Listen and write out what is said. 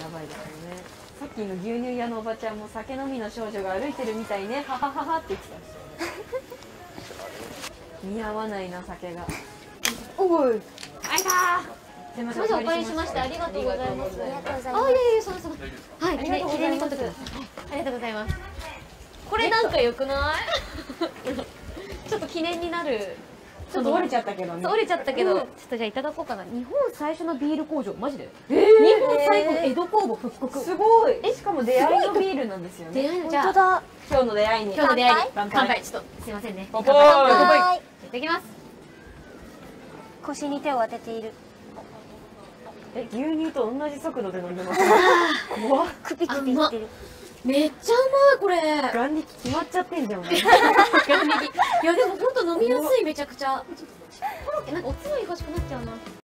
ばいですよね。さっきの牛乳屋のおばちゃんも酒飲みの少女が歩いてるみたいね、ははははって言ってたし似合わないな酒が。おいあいたー。すみません、お借りしました。ありがとうございます。あ、いやいや、そのはい、記念に撮ってください。ありがとうございます。これなんか良くない？ちょっと記念になる。 ちょっと折れちゃったけどね。 折れちゃったけど、ちょっとじゃあいただこうかな。日本最初のビール工場、マジで？日本最古の江戸工房復刻。すごい。しかも出会いのビールなんですよね。出会いの、じゃあ今日の出会いに。今日の出会いに乾杯。ちょっとすいませんね。乾杯。いただきます。 腰に手を当てている。 牛乳と同じ速度で飲んでます。怖っ。 クピクピ言ってる。 めっちゃうまいこれ。眼力決まっちゃってんじゃん。眼力。いやでも本当飲みやすいめちゃくちゃ。なんかおつまみ欲しくなっちゃうな。